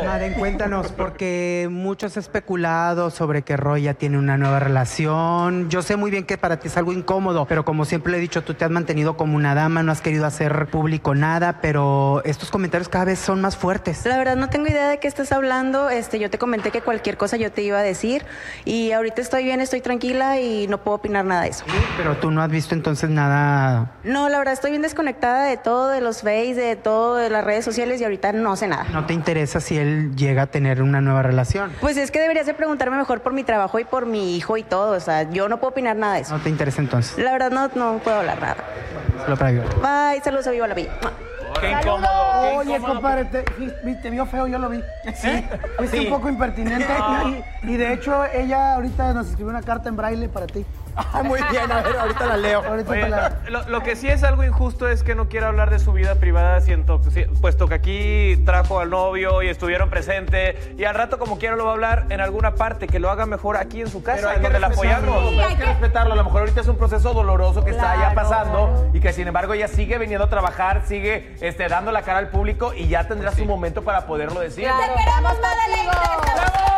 Maren, cuéntanos, porque muchos especulado sobre que Roy ya tiene una nueva relación. Yo sé muy bien que para ti es algo incómodo, pero como siempre le he dicho, tú te has mantenido como una dama, no has querido hacer público nada, pero estos comentarios cada vez son más fuertes. La verdad no tengo idea de qué estás hablando. Yo te comenté que cualquier cosa yo te iba a decir y ahorita estoy bien, estoy tranquila y no puedo opinar nada de eso. Sí, pero tú no has visto entonces nada. No, la verdad estoy bien desconectada de todo, de los Face, de todo, de las redes sociales y ahorita no sé nada. ¿No te interesa si él llega a tener una nueva relación? Pues es que deberías de preguntarme mejor por mi trabajo y por mi hijo y todo. O sea, yo no puedo opinar nada de eso. ¿No te interesa entonces? La verdad no puedo hablar nada. Solo para ayudar. Bye, saludos a Viva la Vida. Qué incómodo. Qué Oye, incómodo. compadre, te vio feo, yo lo vi. ¿Sí? Fuiste Sí. un poco impertinente y de hecho ella ahorita nos escribió una carta en braille para ti. Muy bien, a ver, ahorita la leo. Ahorita Oye, te la... lo que sí es algo injusto es que no quiera hablar de su vida privada, puesto que aquí trajo al novio y estuvieron presentes y al rato como quiera lo va a hablar en alguna parte, que lo haga mejor aquí en su casa, en donde la apoyamos. Pero hay que respetarlo. A lo mejor ahorita es un proceso doloroso que está ya pasando y que sin embargo ella sigue viniendo a trabajar, sigue dando la cara al público y ya tendrá su momento para poderlo decir. Te queremos, Madeleine. ¡Bravo!